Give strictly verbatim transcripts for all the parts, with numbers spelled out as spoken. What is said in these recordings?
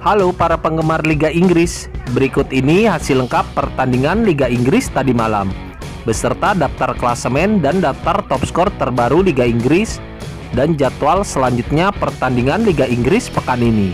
Halo para penggemar Liga Inggris, berikut ini hasil lengkap pertandingan Liga Inggris tadi malam, beserta daftar klasemen dan daftar top skor terbaru Liga Inggris, dan jadwal selanjutnya pertandingan Liga Inggris pekan ini.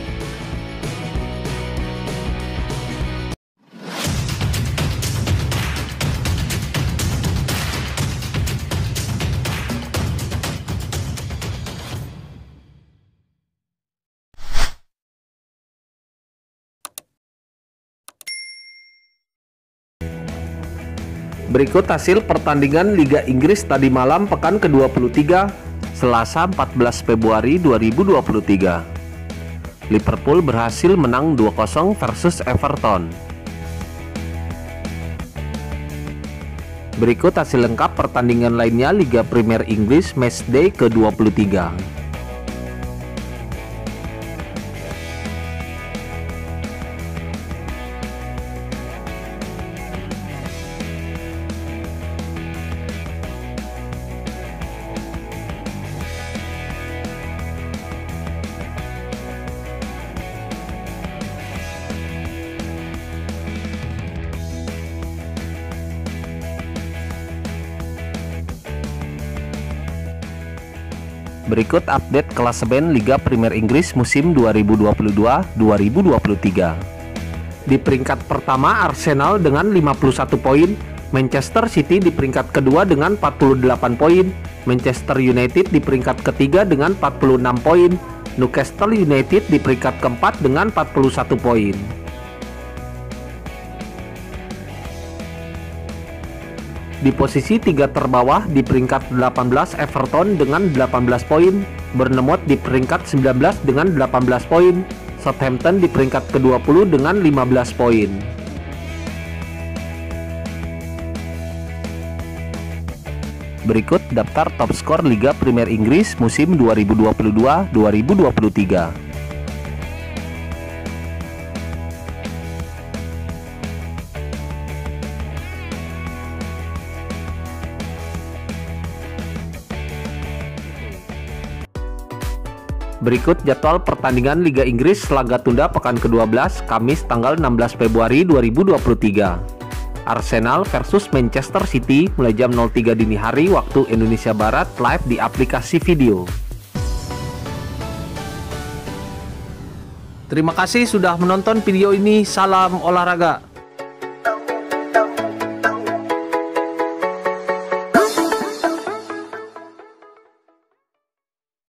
Berikut hasil pertandingan Liga Inggris tadi malam pekan ke dua puluh tiga, Selasa empat belas Februari dua ribu dua puluh tiga. Liverpool berhasil menang dua kosong versus Everton. Berikut hasil lengkap pertandingan lainnya Liga Premier Inggris Matchday ke dua puluh tiga. Berikut update klasemen Liga Premier Inggris musim dua ribu dua puluh dua dua ribu dua puluh tiga. Di peringkat pertama Arsenal dengan lima puluh satu poin, Manchester City di peringkat kedua dengan empat puluh delapan poin, Manchester United di peringkat ketiga dengan empat puluh enam poin, Newcastle United di peringkat keempat dengan empat puluh satu poin. Di posisi tiga terbawah di peringkat delapan belas Everton dengan delapan belas poin, Bournemouth di peringkat sembilan belas dengan delapan belas poin, Southampton di peringkat ke dua puluh dengan lima belas poin. Berikut daftar top skor Liga Premier Inggris musim dua ribu dua puluh dua dua ribu dua puluh tiga. Berikut jadwal pertandingan Liga Inggris laga tunda pekan ke dua belas, Kamis tanggal enam belas Februari dua ribu dua puluh tiga. Arsenal versus Manchester City mulai jam nol tiga dini hari waktu Indonesia Barat, live di aplikasi video. Terima kasih sudah menonton video ini. Salam olahraga.